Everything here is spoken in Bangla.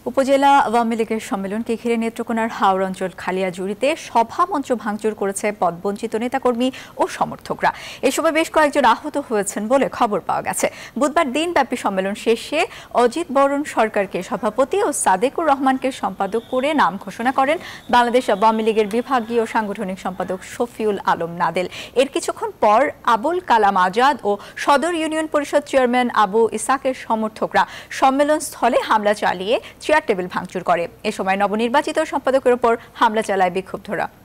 উপজেলা আওয়ামী লীগের সম্মেলনকে ঘিরে নেত্রকোনার হাওর অঞ্চল খালিয়াজুড়িতে সভা মঞ্চ ভাঙচুর করেছে পদবঞ্চিত নেতাকর্মী ও সমর্থকরা। এ সময় বেশ কয়েকজন আহত হয়েছেন বলে খবর পাওয়া গেছে। বুধবার দিনব্যাপী সম্মেলন শেষে অজিত বরণ সরকারকে সভাপতি ও সাদেকুর রহমানকে সম্পাদক করে নাম ঘোষণা করেন বাংলাদেশ আওয়ামী লীগের বিভাগীয় সাংগঠনিক সম্পাদক শফিউল আলম নাদেল। এর কিছুক্ষণ পর আবুল কালাম আজাদ ও সদর ইউনিয়ন পরিষদ চেয়ারম্যান আবু ইসাকের সমর্থকরা সম্মেলন স্থলে হামলা চালিয়ে চেয়ার টেবিল ভাঙচুর করে। এ সময় নবনির্বাচিত সম্পাদকের উপর হামলা চালায় বিক্ষুব্ধরা।